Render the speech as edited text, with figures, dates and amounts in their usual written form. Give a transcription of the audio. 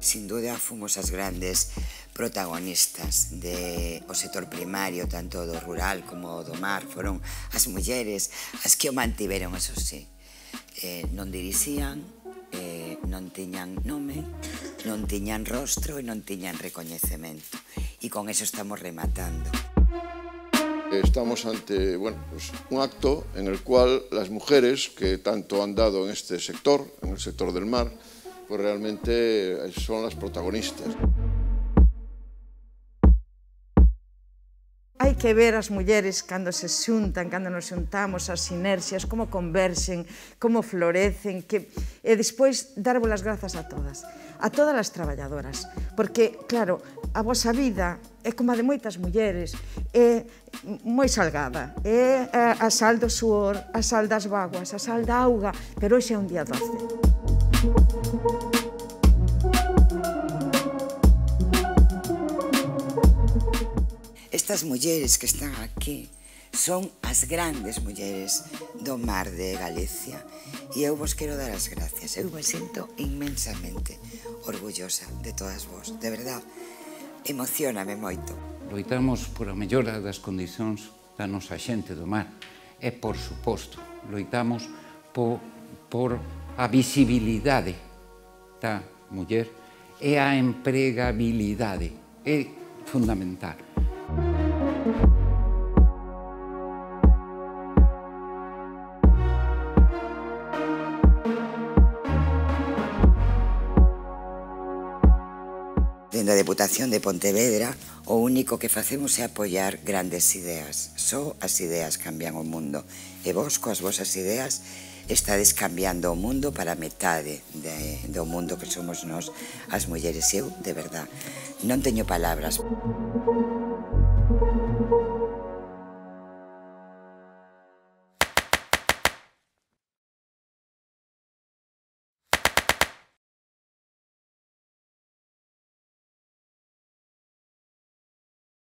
sin duda, fomos as grandes protagonistas do sector primario, tanto do rural como do mar. Foron as mulleres as que o mantiveron, eso sí. Non dirixían, non tiñan nome, non tiñan rostro e non tiñan recoñecemento. E con eso estamos rematando. Estamos ante un acto en el cual las mujeres que tanto han dado en este sector, en el sector del mar, pues realmente son las protagonistas. Hai que ver as mulleres cando se xuntan, cando nos xuntamos, as sinerxias, como converxen, como florecen, e despois darvos as grazas a todas as traballadoras, porque, claro, a vosa vida é como a de moitas mulleres, é moi salgada, é a sal do suor, a sal das vaguas, a sal da auga, pero hoxe é un día doce. Estas mulleres que están aquí son as grandes mulleres do mar de Galicia e eu vos quero dar as gracias. Eu me sinto inmensamente orgullosa de todas vos, de verdade. Emocióname moito. Loitamos por a mellora das condicións da nosa xente do mar e, por suposto, loitamos por a visibilidade da muller e a empregabilidade. É fundamental. Dende a Deputación de Pontevedra, o único que facemos é apoiar grandes ideas. Só as ideas cambian o mundo. E vos, coas vosas ideas, estades cambiando o mundo para a metade do mundo que somos nós, as mulleres. Eu, de verdade, non teño palabras.